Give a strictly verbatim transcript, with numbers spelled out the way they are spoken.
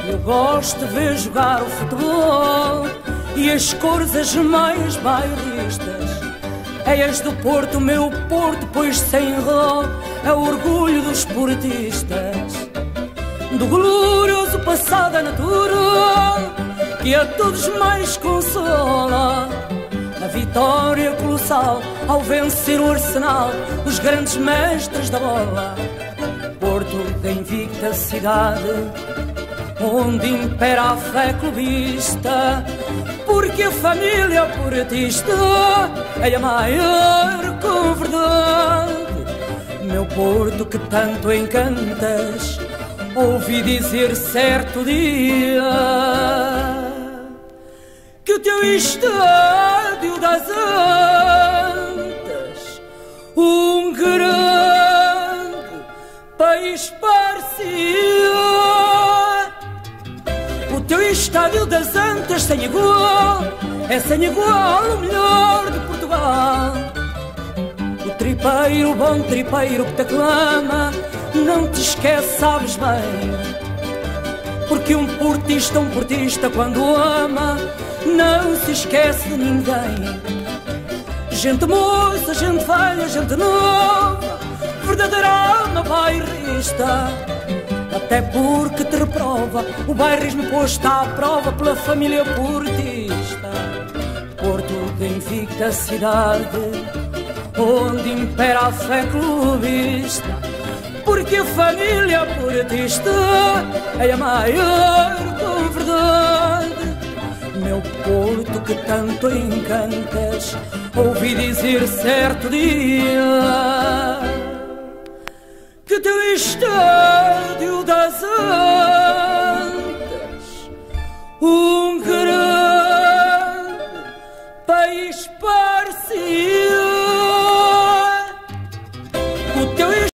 Eu gosto de ver jogar o futebol e as cores as mais bairristas. É as do Porto, meu Porto, pois sem rol é o orgulho dos portistas. Do glorioso passado natural que a todos mais consola. A vitória colossal ao vencer o Arsenal, os grandes mestres da bola. Porto da invicta cidade, onde impera a fé clubista, porque a família portista é a maior com verdade. Meu Porto que tanto encantas, ouvi dizer certo dia que o teu estádio das Antas um grande país parecia. O teu estádio das Antas sem igual, é sem igual o melhor de Portugal. O tripeiro, o bom tripeiro que te aclama, não te esquece, sabes bem, porque um portista, um portista quando ama, não se esquece de ninguém. Gente moça, gente velha, gente nova, verdadeira alma bairrista. Até porque te reprova o bairrismo posto à prova pela família portista. Porto da invicta cidade, onde impera a fé clubista, porque a família portista é a maior com verdade. Meu Porto que tanto encantas, ouvi dizer certo dia que teu estádio das Antas um grande país parecia.